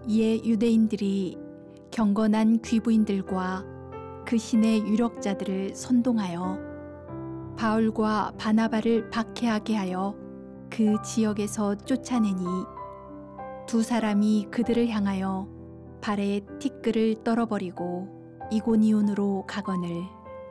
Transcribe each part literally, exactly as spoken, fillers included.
이에 유대인들이 경건한 귀부인들과 그 신의 유력자들을 선동하여 바울과 바나바를 박해하게 하여 그 지역에서 쫓아내니 두 사람이 그들을 향하여 발에 티끌을 떨어버리고 이고니온으로 가거늘.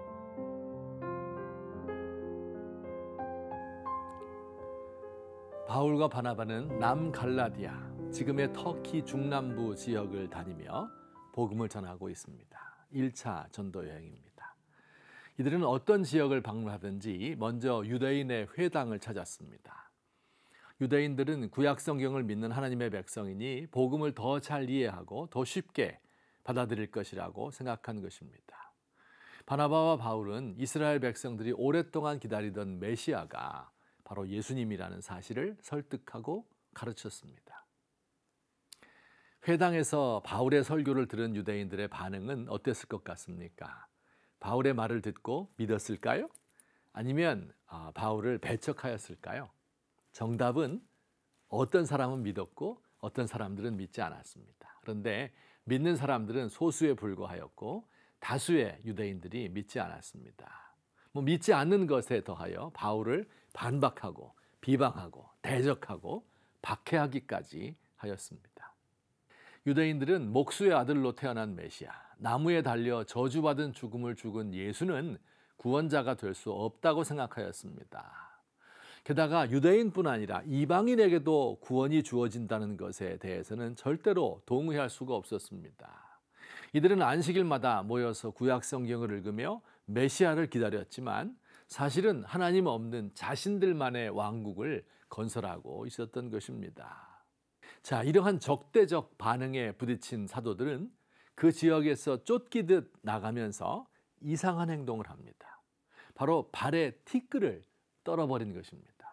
바울과 바나바는 남갈라디아, 지금의 터키 중남부 지역을 다니며 복음을 전하고 있습니다. 일 차 전도 여행입니다. 이들은 어떤 지역을 방문하든지 먼저 유대인의 회당을 찾았습니다. 유대인들은 구약 성경을 믿는 하나님의 백성이니 복음을 더 잘 이해하고 더 쉽게 받아들일 것이라고 생각한 것입니다. 바나바와 바울은 이스라엘 백성들이 오랫동안 기다리던 메시아가 바로 예수님이라는 사실을 설득하고 가르쳤습니다. 회당에서 바울의 설교를 들은 유대인들의 반응은 어땠을 것 같습니까? 바울의 말을 듣고 믿었을까요? 아니면 아, 바울을 배척하였을까요? 정답은 어떤 사람은 믿었고 어떤 사람들은 믿지 않았습니다. 그런데 믿는 사람들은 소수에 불과하였고 다수의 유대인들이 믿지 않았습니다. 뭐 믿지 않는 것에 더하여 바울을 반박하고 비방하고 대적하고 박해하기까지 하였습니다. 유대인들은 목수의 아들로 태어난 메시아, 나무에 달려 저주받은 죽음을 죽은 예수는 구원자가 될 수 없다고 생각하였습니다. 게다가 유대인뿐 아니라 이방인에게도 구원이 주어진다는 것에 대해서는 절대로 동의할 수가 없었습니다. 이들은 안식일마다 모여서 구약 성경을 읽으며 메시아를 기다렸지만 사실은 하나님 없는 자신들만의 왕국을 건설하고 있었던 것입니다. 자, 이러한 적대적 반응에 부딪힌 사도들은 그 지역에서 쫓기듯 나가면서 이상한 행동을 합니다. 바로 발에 티끌을 떨어버린 것입니다.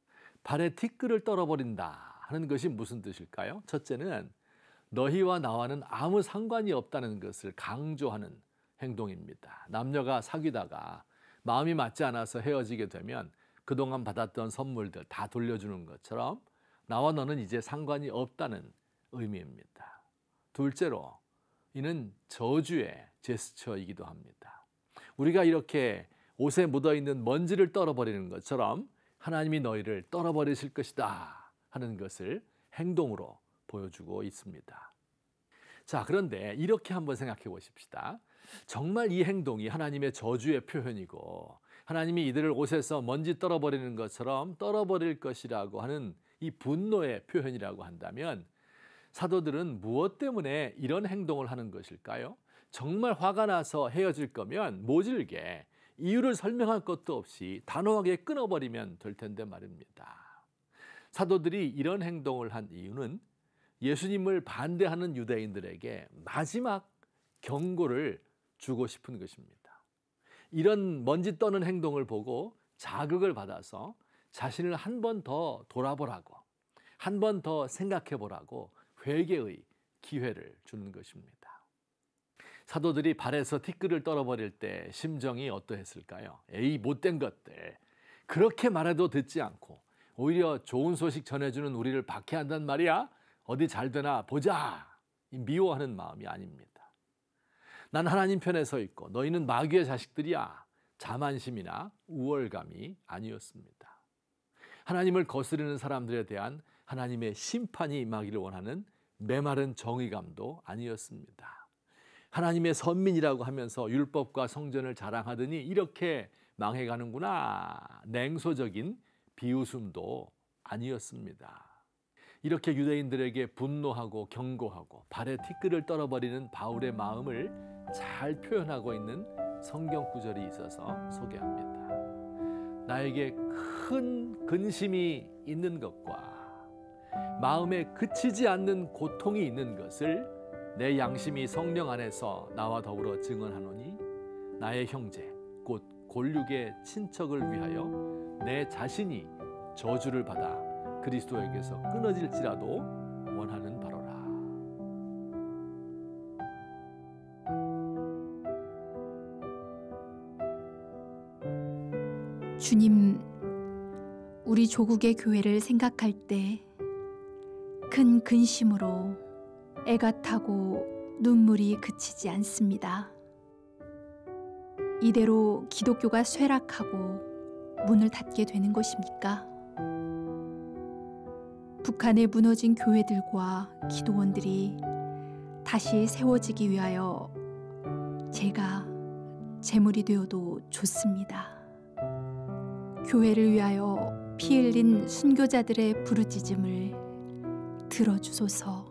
발에 티끌을 떨어버린다 하는 것이 무슨 뜻일까요? 첫째는 너희와 나와는 아무 상관이 없다는 것을 강조하는 행동입니다. 남녀가 사귀다가 마음이 맞지 않아서 헤어지게 되면 그동안 받았던 선물들 다 돌려주는 것처럼 나와 너는 이제 상관이 없다는 의미입니다. 둘째로 이는 저주의 제스처이기도 합니다. 우리가 이렇게 옷에 묻어있는 먼지를 떨어버리는 것처럼 하나님이 너희를 떨어버리실 것이다 하는 것을 행동으로 보여주고 있습니다. 자, 그런데 이렇게 한번 생각해 보십시다. 정말 이 행동이 하나님의 저주의 표현이고 하나님이 이들을 옷에서 먼지 떨어버리는 것처럼 떨어버릴 것이라고 하는 이 분노의 표현이라고 한다면 사도들은 무엇 때문에 이런 행동을 하는 것일까요? 정말 화가 나서 헤어질 거면 모질게 이유를 설명할 것도 없이 단호하게 끊어버리면 될 텐데 말입니다. 사도들이 이런 행동을 한 이유는 예수님을 반대하는 유대인들에게 마지막 경고를 주고 싶은 것입니다. 이런 먼지 떠는 행동을 보고 자극을 받아서 자신을 한 번 더 돌아보라고, 한 번 더 생각해 보라고 회개의 기회를 주는 것입니다. 사도들이 발에서 티끌을 떨어버릴 때 심정이 어떠했을까요? 에이, 못된 것들. 그렇게 말해도 듣지 않고 오히려 좋은 소식 전해주는 우리를 박해한단 말이야? 어디 잘 되나 보자. 미워하는 마음이 아닙니다. 난 하나님 편에 서 있고 너희는 마귀의 자식들이야. 자만심이나 우월감이 아니었습니다. 하나님을 거스르는 사람들에 대한 하나님의 심판이 임하기를 원하는 메마른 정의감도 아니었습니다. 하나님의 선민이라고 하면서 율법과 성전을 자랑하더니 이렇게 망해가는구나. 냉소적인 비웃음도 아니었습니다. 이렇게 유대인들에게 분노하고 경고하고 발에 티끌을 떨어버리는 바울의 마음을 잘 표현하고 있는 성경 구절이 있어서 소개합니다. 나에게 큰 근심이 있는 것과 마음에 그치지 않는 고통이 있는 것을 내 양심이 성령 안에서 나와 더불어 증언하노니 나의 형제 곧 골육의 친척을 위하여 내 자신이 저주를 받아 그리스도에게서 끊어질지라도 원하는 바로라. 주님, 우리 조국의 교회를 생각할 때 큰 근심으로 애가 타고 눈물이 그치지 않습니다. 이대로 기독교가 쇠락하고 문을 닫게 되는 것입니까? 북한의 무너진 교회들과 기도원들이 다시 세워지기 위하여 제가 제물이 되어도 좋습니다. 교회를 위하여 피 흘린 순교자들의 부르짖음을 들어주소서.